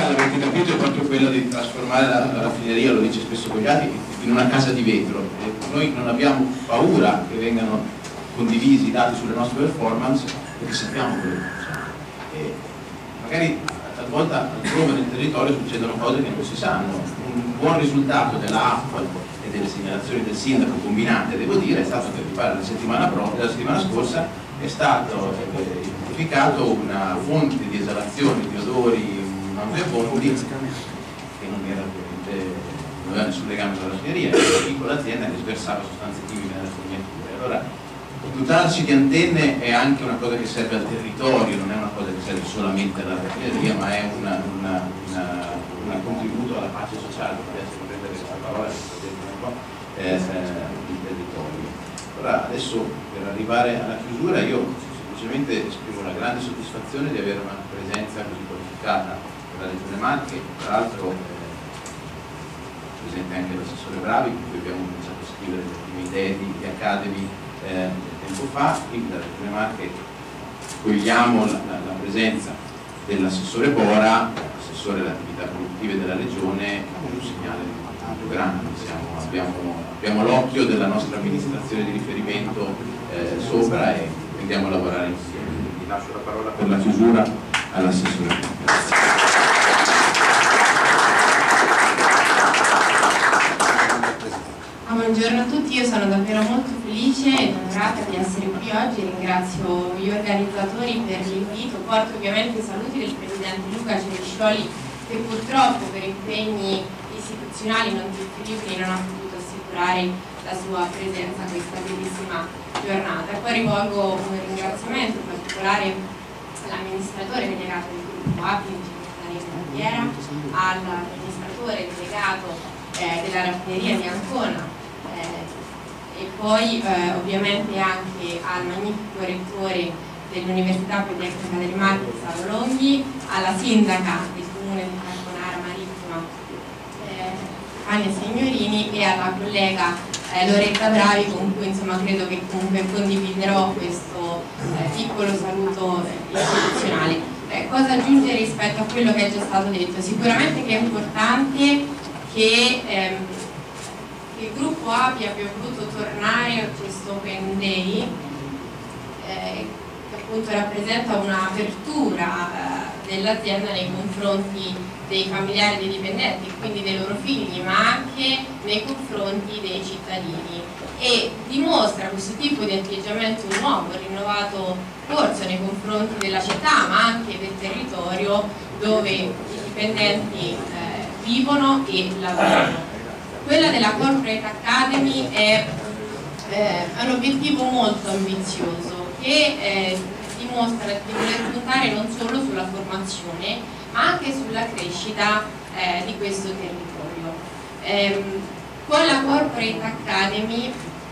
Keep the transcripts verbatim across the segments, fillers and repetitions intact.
idea, l'avete capito, è proprio quella di trasformare la, la raffineria, lo dice spesso Cogliati, in una casa di vetro. E noi non abbiamo paura che vengano condivisi i dati sulle nostre performance, perché sappiamo quello che facciamo. E magari talvolta altrove nel territorio succedono cose che non si sanno. Un buon risultato dell'app e delle segnalazioni del sindaco combinate, devo dire, è stato che mi pare la settimana, la settimana scorsa è stato eh, identificato una fonte di esalazione di odori nauseabondi che non era ovviamente, non aveva nessun legame con la raffineria, era una piccola azienda che sversava sostanze chimiche nelle fognature. Allora, dotarsi di antenne è anche una cosa che serve al territorio, non è una cosa che serve solamente alla raffineria, ma è un contributo alla pace sociale, mi piace comprendere questa parola che sto dentro un po', eh, il territorio. Allora, adesso per arrivare alla chiusura io semplicemente esprimo una grande soddisfazione di avere una presenza così qualificata della Regione Marche, tra l'altro eh, presente anche l'assessore Bravi, con cui abbiamo cominciato a scrivere le prime idee di, di Academy eh, tempo fa. Quindi dalla Regione Marche cogliamo la, la, la presenza dell'assessore Bora, assessore alle attività produttive della Regione, un segnale molto grande. Siamo, abbiamo abbiamo l'occhio della nostra amministrazione di riferimento eh, sopra e andiamo a lavorare insieme. Quindi lascio la parola per la chiusura all'assessore. Buongiorno a tutti, io sono davvero molto felice ed onorata di essere qui oggi. Ringrazio gli organizzatori per l'invito. Porto ovviamente i saluti del Presidente Luca Cerescioli, che purtroppo per impegni istituzionali non differibili non ha potuto assicurare la sua presenza a questa bellissima giornata. E poi rivolgo un ringraziamento particolare all'amministratore delegato del gruppo A P I, Baviera, all'amministratore delegato eh, della raffineria di Ancona, e poi eh, ovviamente anche al magnifico rettore dell'Università Politecnica del Marche, Saro Longhi, alla sindaca del comune di Carbonara Marittima, eh, Ania Signorini, e alla collega eh, Loretta Bravi, con cui insomma credo che comunque condividerò questo eh, piccolo saluto eh, istituzionale. Eh, cosa aggiungere rispetto a quello che è già stato detto? Sicuramente che è importante che ehm, il gruppo A P I abbia voluto tornare a questo Open Day, eh, che appunto rappresenta un'apertura eh, dell'azienda nei confronti dei familiari dei dipendenti, quindi dei loro figli, ma anche nei confronti dei cittadini, e dimostra questo tipo di atteggiamento nuovo, rinnovato forse nei confronti della città, ma anche del territorio dove i dipendenti eh, vivono e lavorano. Quella della Corporate Academy è, eh, è un obiettivo molto ambizioso che eh, dimostra di voler puntare non solo sulla formazione ma anche sulla crescita eh, di questo territorio. Eh, con la Corporate Academy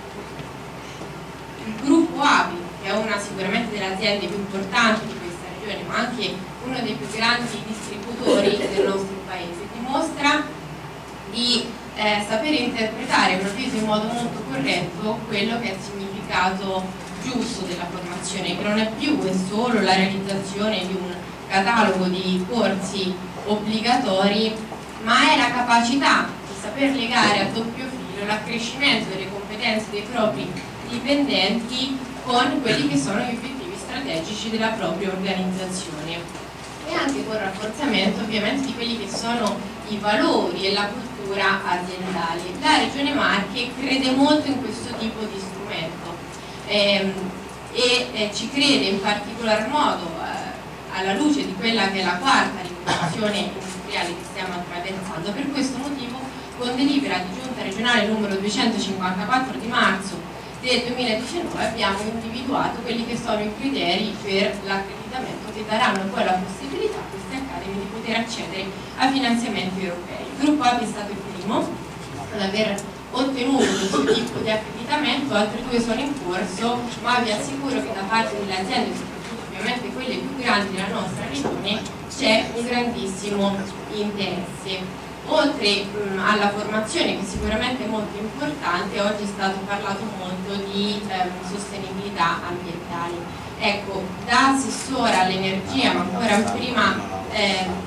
il gruppo A P I, che è una sicuramente delle aziende più importanti di questa regione ma anche uno dei più grandi distributori del nostro paese, dimostra di Eh, sapere interpretare proprio in modo molto corretto quello che è il significato giusto della formazione, che non è più e solo la realizzazione di un catalogo di corsi obbligatori, ma è la capacità di saper legare a doppio filo l'accrescimento delle competenze dei propri dipendenti con quelli che sono gli obiettivi strategici della propria organizzazione, e anche con il rafforzamento ovviamente di quelli che sono i valori e la cultura aziendali. La Regione Marche crede molto in questo tipo di strumento ehm, e eh, ci crede in particolar modo eh, alla luce di quella che è la quarta rivoluzione industriale che stiamo attraversando. Per questo motivo, con delibera di giunta regionale numero duecentocinquantaquattro di marzo del duemiladiciannove, abbiamo individuato quelli che sono i criteri per l'accreditamento che daranno poi la possibilità a queste accademie di poter accedere a finanziamenti europei. Il gruppo A P I è stato il primo ad aver ottenuto questo tipo di accreditamento, altre due sono in corso, ma vi assicuro che da parte delle aziende, soprattutto ovviamente quelle più grandi della nostra regione, c'è un grandissimo interesse. Oltre mh, alla formazione, che sicuramente è molto importante, oggi è stato parlato molto di ehm, sostenibilità ambientale. Ecco, da assessora all'energia, ma ancora prima eh,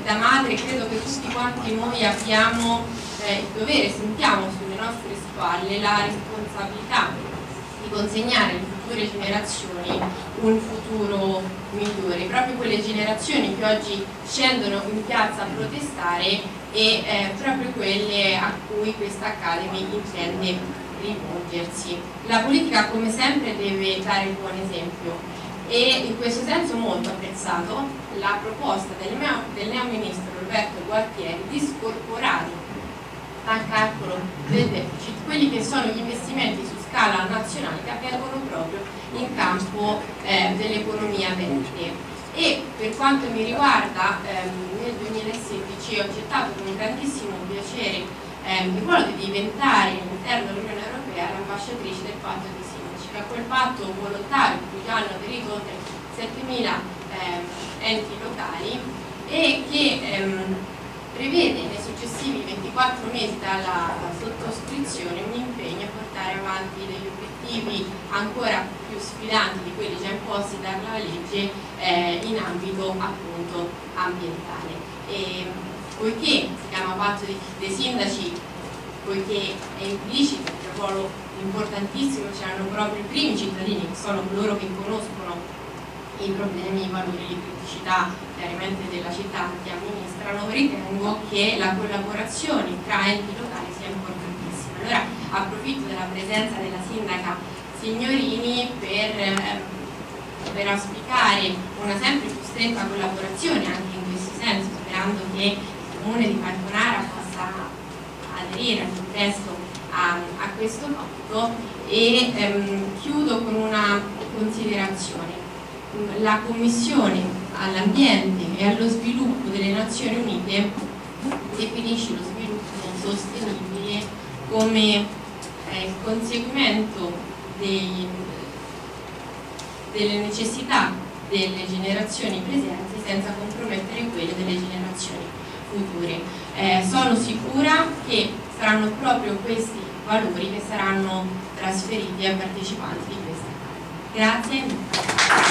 da madre credo che tutti quanti noi abbiamo eh, il dovere, sentiamo sulle nostre spalle la responsabilità di consegnare alle future generazioni un futuro migliore, proprio quelle generazioni che oggi scendono in piazza a protestare e eh, proprio quelle a cui questa Academy intende rivolgersi. La politica come sempre deve dare il buon esempio e in questo senso ho molto apprezzato la proposta del neo, del neo ministro Roberto Gualtieri di scorporare dal calcolo del deficit quelli che sono gli investimenti su scala nazionale che avvengono proprio in campo eh, dell'economia verde. E per quanto mi riguarda ehm, nel duemilasedici ho accettato con grandissimo piacere ehm, il ruolo di diventare all'interno dell'Unione Europea l'ambasciatrice del patto di Sinac, quel patto volontario cui già hanno aderito oltre settemila ehm, enti locali e che ehm, prevede nei successivi ventiquattro mesi dalla sottoscrizione un impegno a portare avanti degli obiettivi ancora più sfidanti di quelli già imposti dalla legge eh, in ambito appunto ambientale. E, poiché si chiama patto dei, dei sindaci, poiché è implicito il ruolo importantissimo, c'erano proprio i primi cittadini che sono coloro che conoscono i problemi, i valori di criticità chiaramente della città che amministrano, ritengo che la collaborazione tra enti locali sia importantissima. Allora approfitto della presenza della sindaca Signorini per, eh, per auspicare una sempre più stretta collaborazione anche in questo senso, sperando che il comune di Falconara possa aderire al più presto a, a questo compito e ehm, chiudo con una considerazione. La Commissione all'ambiente e allo sviluppo delle Nazioni Unite definisce lo sviluppo sostenibile come eh, conseguimento dei, delle necessità delle generazioni presenti senza compromettere quelle delle generazioni future. Eh, sono sicura che saranno proprio questi valori che saranno trasferiti ai partecipanti di questa Academy. Grazie.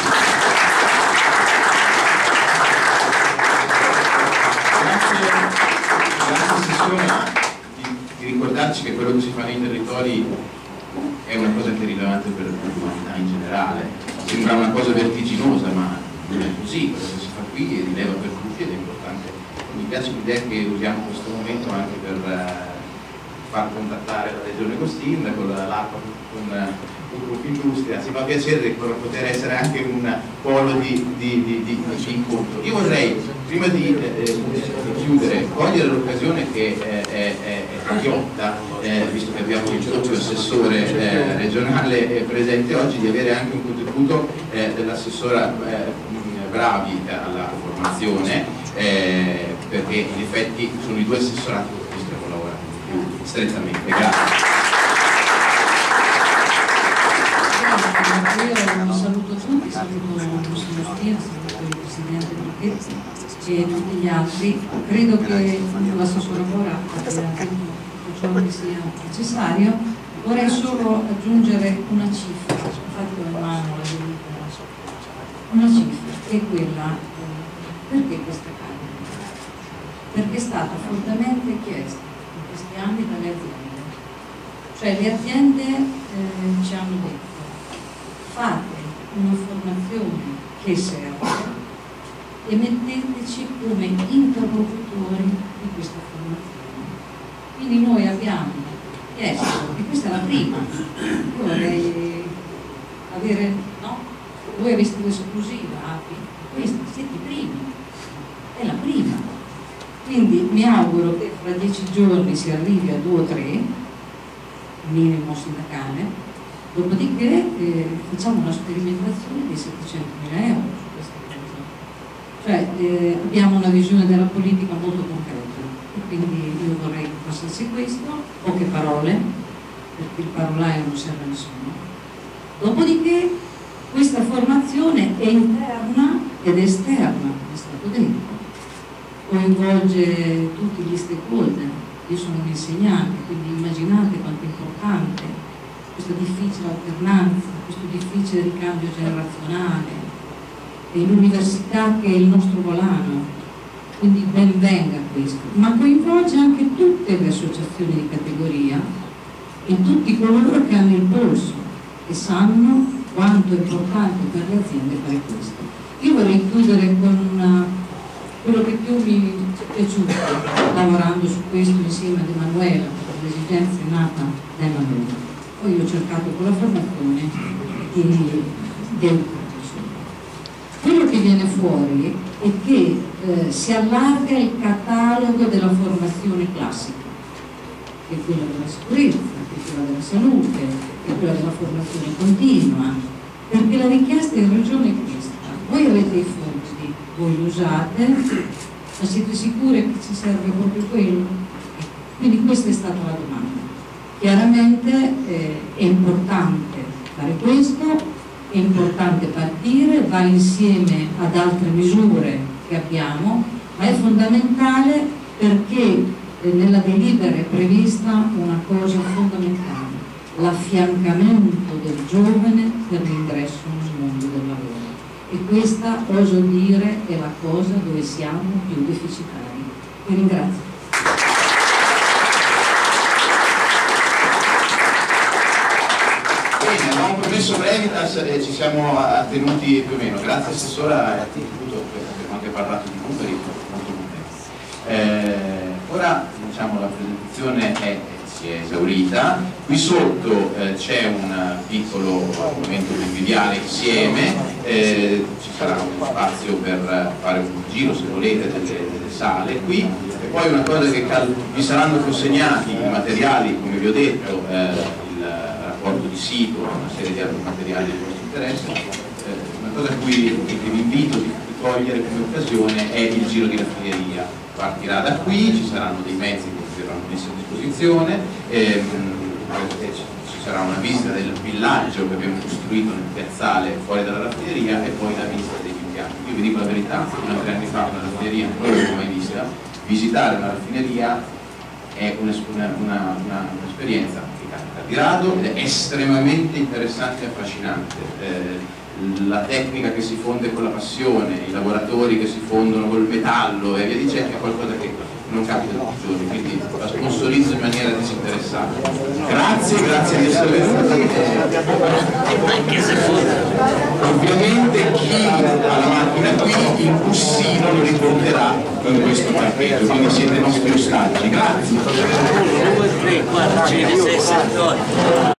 Di, di ricordarci che quello che si fa nei territori è una cosa che è rilevante per l'umanità in generale. Sembra una cosa vertiginosa, ma non è così. Quello che si fa qui rileva per tutti ed è importante. Mi piace l'idea che usiamo questo momento anche per uh, far contattare la Regione Costin con l'Acqua, con Confindustria. Si fa piacere poter essere anche un polo di, di, di, di, di incontro. Io vorrei, prima di, eh, di chiudere, cogliere l'occasione che eh, è, è, è ghiotta, eh, visto che abbiamo il doppio assessore eh, regionale eh, presente oggi, di avere anche un contributo eh, dell'assessora eh, Bravi alla formazione, eh, perché in effetti sono i due assessorati con cui stiamo lavorando più strettamente. Grazie. Io saluto tutti, saluto il Consiglio, saluto il Presidente Borghetti e tutti gli altri. Credo che la sottolavora abbia detto tutto ciò che sia necessario. Vorrei solo aggiungere una cifra, infatti ho in mano la delibera, una cifra, che è quella, perché questa Academy? Perché è stata fortemente chiesta in questi anni dalle aziende. Cioè le aziende eh, ci hanno detto: fate una formazione che serve e metteteci come interlocutori di questa formazione. Quindi noi abbiamo chiesto, e questa è la prima, io vorrei avere, no? Voi aveste l'esclusiva, Api, questa siete i primi, è la prima. Quindi mi auguro che fra dieci giorni si arrivi a due o tre, minimo sindacale. Dopodiché eh, facciamo una sperimentazione di settecentomila euro su questa cosa. Cioè eh, abbiamo una visione della politica molto concreta e quindi io vorrei che passasse questo, poche parole, perché il parolaio non serve a nessuno. Dopodiché questa formazione è interna ed esterna, è stato detto, coinvolge tutti gli stakeholder. Io sono un insegnante, quindi immaginate quanto è importante questa difficile alternanza, questo difficile ricambio generazionale, e l'università che è il nostro volano. quindi ben venga questo, ma coinvolge anche tutte le associazioni di categoria e tutti coloro che hanno il polso e sanno quanto è importante per le aziende fare questo. Io vorrei chiudere con una, quello che più mi è piaciuto lavorando su questo insieme ad Emanuela, per l'esigenza è nata da Emanuela. Poi ho cercato con la formazione di, di educare. Quello che viene fuori è che eh, si allarga il catalogo della formazione classica, che è quella della sicurezza, che è quella della salute, che è quella della formazione continua, perché la richiesta in regione è questa. Voi avete i fondi, voi li usate, ma siete sicuri che ci serve proprio quello? Quindi questa è stata la domanda. Chiaramente eh, è importante fare questo, è importante partire, va insieme ad altre misure che abbiamo, ma è fondamentale perché eh, nella delibera è prevista una cosa fondamentale, l'affiancamento del giovane per l'ingresso nel mondo del lavoro. E questa, oso dire, è la cosa dove siamo più deficitari. Vi ringrazio. Bene, abbiamo promesso brevitas e ci siamo attenuti più o meno. Grazie Assessora, abbiamo anche parlato di numeri molto molto. Eh, ora diciamo la presentazione è, si è esaurita. Qui sotto eh, c'è un piccolo momento conviviale insieme, eh, ci sarà uno spazio per fare un giro se volete delle, delle sale qui, e poi una cosa che vi saranno consegnati i materiali, come vi ho detto, eh, rapporto di sito, una serie di altri materiali di vostro interesse. Eh, una cosa a cui che vi invito di cogliere come occasione è il giro di raffineria. Partirà da qui, ci saranno dei mezzi che verranno messi a disposizione, ehm, ci sarà una visita del villaggio che abbiamo costruito nel piazzale fuori dalla raffineria e poi la visita degli impianti. Io vi dico la verità, fino a tre anni fa una raffineria non l'avevo mai vista. Visitare una raffineria è un'esperienza di rado ed è estremamente interessante e affascinante. Eh, la tecnica che si fonde con la passione, i lavoratori che si fondono col metallo e via dicendo è qualcosa che non capita tutti i giorni, quindi la sponsorizzo in maniera disinteressata. Grazie, grazie di essere venuti. Ovviamente chi ha la macchina qui, il bussino lo riporterà in questo parcheggio, quindi siete nostri ostaggi. Grazie.